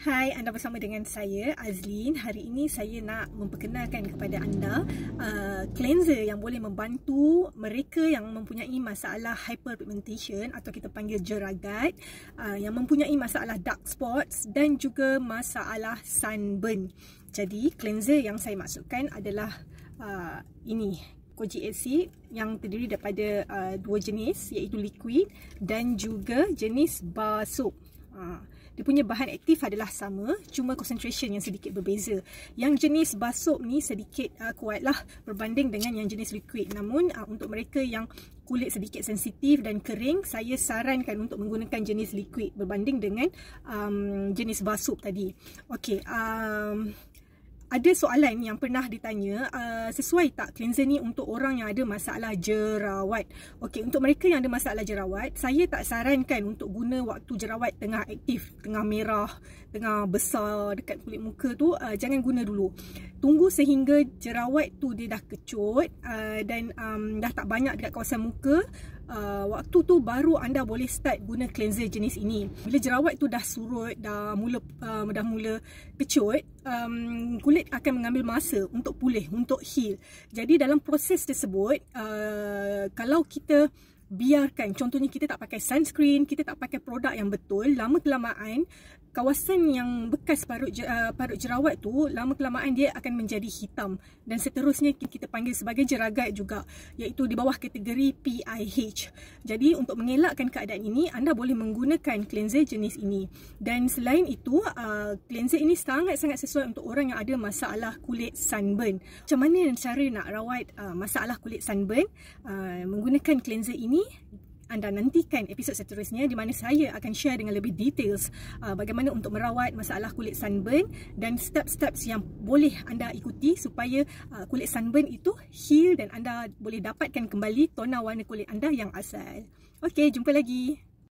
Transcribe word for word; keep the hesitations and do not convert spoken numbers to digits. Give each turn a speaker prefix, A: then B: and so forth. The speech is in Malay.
A: Hai, anda bersama dengan saya Azlin. Hari ini saya nak memperkenalkan kepada anda uh, cleanser yang boleh membantu mereka yang mempunyai masalah hyperpigmentation atau kita panggil jeragat, uh, yang mempunyai masalah dark spots dan juga masalah sunburn. Jadi cleanser yang saya maksudkan adalah uh, ini Kojic Acid yang terdiri daripada uh, dua jenis, iaitu liquid dan juga jenis bar soap. Uh, Dia punya bahan aktif adalah sama, cuma concentration yang sedikit berbeza. Yang jenis bar soap ni sedikit uh, kuatlah berbanding dengan yang jenis liquid. Namun uh, untuk mereka yang kulit sedikit sensitif dan kering, saya sarankan untuk menggunakan jenis liquid berbanding dengan um, jenis bar soap tadi. Okey, um, ada soalan yang pernah ditanya, uh, sesuai tak cleanser ni untuk orang yang ada masalah jerawat? Okey, untuk mereka yang ada masalah jerawat, saya tak sarankan untuk guna waktu jerawat tengah aktif, tengah merah, tengah besar dekat kulit muka tu. Uh, jangan guna dulu. Tunggu sehingga jerawat tu dia dah kecut uh, dan um, dah tak banyak dekat kawasan muka. Uh, waktu tu baru anda boleh start guna cleanser jenis ini. Bila jerawat tu dah surut, dah mula uh, dah mula kecut, um, kulit akan mengambil masa untuk pulih, untuk heal. Jadi dalam proses tersebut, uh, kalau kita biarkan, contohnya kita tak pakai sunscreen, kita tak pakai produk yang betul, lama kelamaan kawasan yang bekas parut uh, parut jerawat tu, lama kelamaan dia akan menjadi hitam dan seterusnya kita panggil sebagai jeragat juga, iaitu di bawah kategori P I H. Jadi untuk mengelakkan keadaan ini, anda boleh menggunakan cleanser jenis ini. Dan selain itu, uh, cleanser ini sangat-sangat sesuai untuk orang yang ada masalah kulit sunburn. Macam mana cara nak rawat uh, masalah kulit sunburn? Uh, menggunakan cleanser ini, anda nantikan episod seterusnya di mana saya akan share dengan lebih details uh, bagaimana untuk merawat masalah kulit sunburn dan step-steps yang boleh anda ikuti supaya uh, kulit sunburn itu heal dan anda boleh dapatkan kembali tona warna kulit anda yang asal. Okey, jumpa lagi.